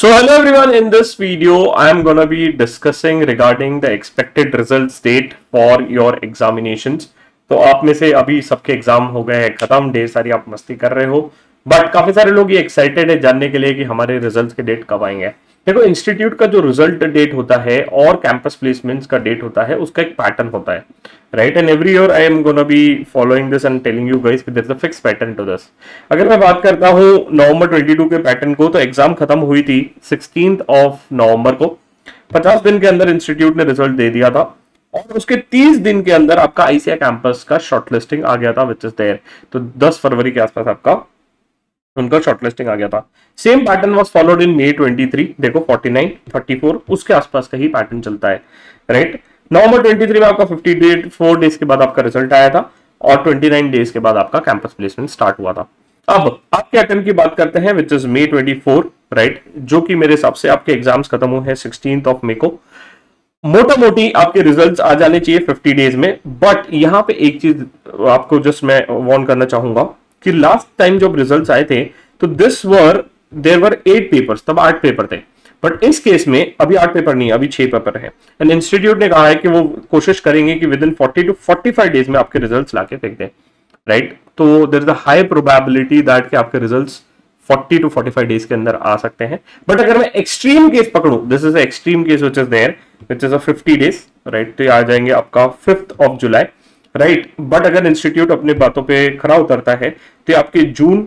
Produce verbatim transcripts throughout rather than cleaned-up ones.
So hello everyone, in this video I am gonna be discussing regarding the expected results date for your examinations. तो आप में से अभी सबके exam हो गए हैं खत्म, ढेर सारी आप मस्ती कर रहे हो, बट काफी सारे लोग ये एक्साइटेड है जानने के लिए कि हमारे रिजल्ट्स के डेट कब आएंगे। देखो, इंस्टीट्यूट का जो रिजल्ट डेट होता है और कैंपस प्लेसमेंट्स का डेट होता है, उसका एक पैटर्न होता है, right. And every year I am gonna be following this and telling you guys there is a fix pattern to this. अगर मैं बात करता हूँ नवंबर बाईस के पैटर्न को, तो एग्जाम खत्म हुई थी सिक्सटीन्थ ऑफ नवंबर को। पचास दिन के अंदर इंस्टीट्यूट ने रिजल्ट दे दिया था और उसके तीस दिन के अंदर आपका आईसीआई कैंपस का शॉर्टलिस्टिंग आ गया था, विच इज देयर। तो दस फरवरी के आसपास आपका उनका शॉर्टलिस्टिंग आ गया था। Same pattern was followed in May तेईस। देखो उनचास, चौंतीस उसके आसपास का ही पैटर्न चलता है, राइट। नवंबर तेईस में आपका चौवन डेज के बाद आपका रिजल्ट आया था और उनतीस डेज के बाद आपका कैंपस प्लेसमेंट स्टार्ट हुआ था। अब आपके अटेम्प्ट की बात करते हैं, विच इज मे चौबीस, राइट, जो कि मेरे हिसाब से आपके एग्जाम्स खत्म हुए हैं सिक्सटीन्थ ऑफ मे को। मोटा मोटी आपके रिजल्ट्स आ जाने चाहिए पचास डेज में। बट यहां पे एक चीज आपको जस्ट मैं वार्न करना चाहूंगा कि लास्ट टाइम जब रिजल्ट्स आए थे तो this were there were eight papers, तब आठ पेपर थे। बट इस केस में अभी आठ पेपर नहीं, अभी छह पेपर है। एंड इंस्टीट्यूट ने कहा है कि वो कोशिश करेंगे कि within forty two forty five days में आपके रिजल्ट्स लाके फेंक दें, राइट। तो there is a high probability that कि आपके results forty two forty five days के अंदर आ सकते हैं। बट अगर मैं एक्सट्रीम केस पकड़ूं, this is extreme case which is there which is a fifty days, right, तो ये आ जाएंगे आपका fifth of July, right. But अगर इंस्टीट्यूट अपनी बातों पे खरा उतरता है तो आपके जून,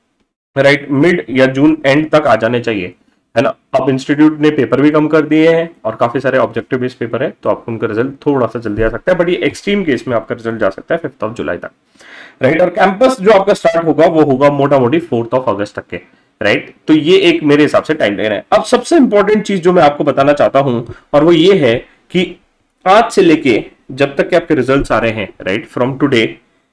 राइट, मिड या जून एंड तक आ जाने चाहिए, है ना। अब इंस्टीट्यूट ने पेपर भी कम कर दिए हैं और काफी सारे ऑब्जेक्टिव बेस्ड पेपर है, तो आपको उनका रिजल्ट थोड़ा सा जल्दी आ सकता है। बट ये एक्सट्रीम केस में आपका रिजल्ट जा सकता है फिफ्थ ऑफ जुलाई तक, राइट। और कैंपस जो आपका स्टार्ट होगा वो होगा मोटा मोटी फोर्थ ऑफ अगस्त तक के, राइट। तो ये एक मेरे हिसाब से टाइम लाइन है। अब सबसे इंपॉर्टेंट चीज जो मैं आपको बताना चाहता हूं और वो ये है कि आज से लेके जब तक के आपके रिजल्ट्स आ रहे हैं, right, from today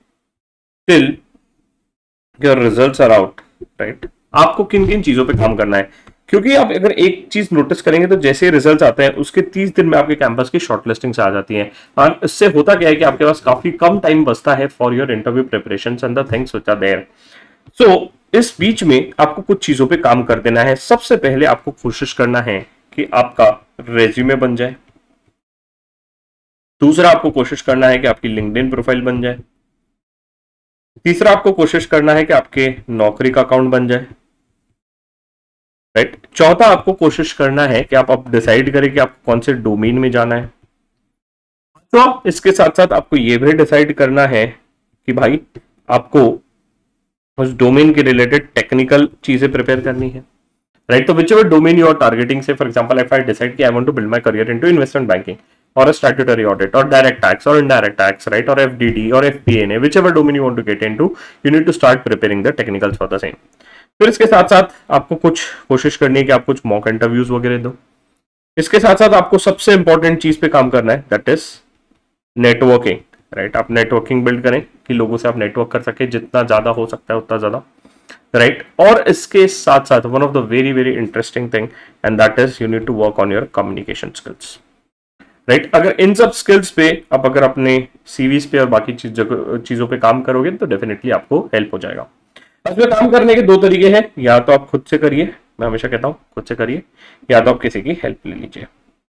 till your results are out, right, आपको किन किन चीजों पे काम करना है। क्योंकि आप अगर एक चीज नोटिस करेंगे तो जैसे रिजल्ट्स आते हैं उसके तीस दिन में आपके कैंपस की शॉर्टलिस्टिंग से आ जाती है। और इससे होता क्या है कि आपके पास काफी कम टाइम बचता है for your interview preparations and the things which are there. So इस बीच में आपको कुछ चीजों पे काम कर देना है। सबसे पहले आपको कोशिश करना है कि आपका रेज्यूमे बन जाए। दूसरा, आपको कोशिश करना है कि आपकी लिंक्डइन प्रोफाइल बन जाए। तीसरा, आपको कोशिश करना है कि आपके नौकरी का अकाउंट बन जाए, राइट। चौथा, आपको कोशिश करना है कि आप अब डिसाइड करें कि आपको कौन से डोमेन में जाना है। तो इसके साथ साथ आपको यह भी डिसाइड करना है कि भाई आपको उस डोमेन के रिलेटेड टेक्निकल चीजें प्रिपेयर करनी है, राइट। तो whichever domain you are targeting, say for example if I decide कि I want to build my career into investment banking or a statutory audit or direct tax or indirect tax, right, or F D D or F P A N A, whichever domain you want to get into, you need to start preparing the technicals for the same. फिर इसके साथ साथ आपको कुछ कोशिश करनी है कि आप कुछ मॉक इंटरव्यूज वगैरह दो। इसके साथ साथ आपको सबसे इंपॉर्टेंट चीज पे काम करना है, दैट इज नेटवर्किंग, राइट। आप नेटवर्किंग बिल्ड करें कि लोगों से आप नेटवर्क कर सके, जितना ज्यादा हो सकता है उतना ज्यादा, राइट। और इसके साथ साथ one of the very very interesting thing and that is you need to work on your communication skills, right. अगर इन सब स्किल्स पे आप अगर अपने सीवीज पे और बाकी चीज चीजों पे काम करोगे तो डेफिनेटली आपको हेल्प हो जाएगा। इसमें काम करने के दो तरीके हैं, या तो आप खुद से करिए, मैं हमेशा कहता हूं खुद से करिए, या तो आप किसी की हेल्प ले लीजिए,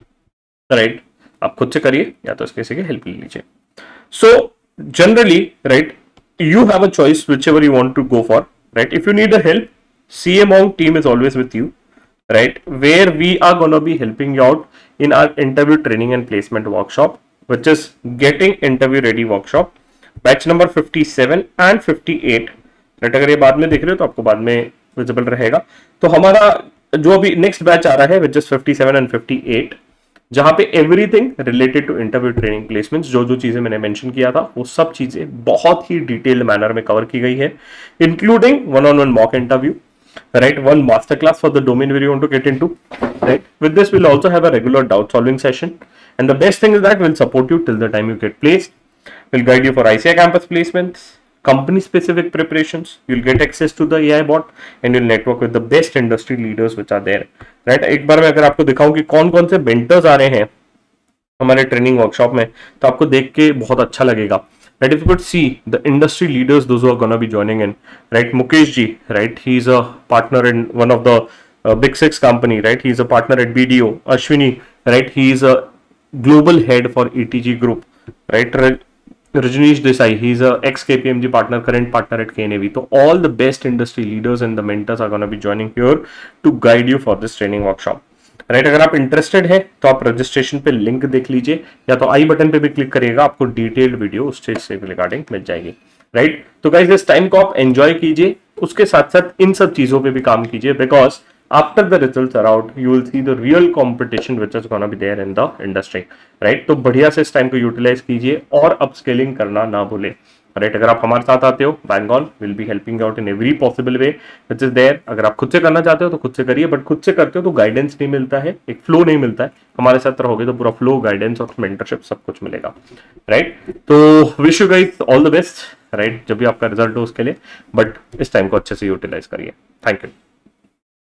राइट। आप खुद से करिए या तो किसी की हेल्प ले लीजिए। So generally, right, you have a choice whichever you want to go for, right. If you need a help, CA Monk team is always with you, right, where we are going to be helping you out in our interview training and placement workshop, which is getting interview ready workshop, batch number fifty-seven and fifty-eight, right। अगर ये बाद में देख रहे हो तो आपको बाद में विजिबल रहेगा। तो हमारा जो अभी नेक्स्ट बैच आ रहा है which is fifty-seven and fifty-eight, जहां पे everything related to interview training placements, जो जो चीजें मैंने मेंशन किया था वो सब चीजें बहुत ही डिटेल्ड मैनर में कवर की गई है, including one on one mock interview, right, one master class for the domain where you want to get into, right. With this we'll also have a regular doubt solving session, and the best thing is that we'll support you till the time you get placed. We'll guide you for I C A I campus placements, company specific preparations. You'll get access to the A I bot and you'll network with the best industry leaders which are there, right. एक बार मैं अगर आपको दिखाऊं कि कौन कौन से mentors आ रहे हैं हमारे ट्रेनिंग वर्कशॉप में, तो आपको देख के बहुत अच्छा लगेगा, right. If you could see the industry leaders, those who are gonna be joining in, right, Mukesh ji, right, he is a partner in one of the Big Six company, right? He's a partner at B D O. Ashwini, right? He's a global head for E T G Group, right? Rajneesh Desai, he's a ex-K P M G partner, current partner at K N A V. So all the best industry leaders and the mentors are going to be joining here to guide you for this training workshop. Right right, अगर आप interested है तो आप registration पे link देख लीजिए, या तो आई बटन पे भी क्लिक करिएगा, आपको डिटेल्ड वीडियो उस चीज से रिगार्डिंग मिल जाएगी. Right right? तो गाइस इस टाइम को आप एंजॉय कीजिए, उसके साथ साथ इन सब चीजों पे भी काम कीजिए, because after the results are out you will see the real competition which is gonna be there in the industry. Right, तो बढ़िया से इस टाइम को यूटिलाइज कीजिए और अपस्केलिंग करना ना भूले. राइट, अगर आप हमारे साथ आते हो, bank on will be helping out in every possible way which is there. अगर आप खुद से करना चाहते हो तो खुद से करिए, बट खुद से करते हो तो गाइडेंस नहीं मिलता है, एक फ्लो नहीं मिलता है. हमारे साथ रहोगे तो पूरा फ्लो, गाइडेंस और मेंटरशिप सब कुछ मिलेगा. राइट, तो wish you guys all the best. Right, जब भी आपका रिजल्ट हो उसके लिए, बट इस टाइम को अच्छे से यूटिलाइज करिए. Thank you.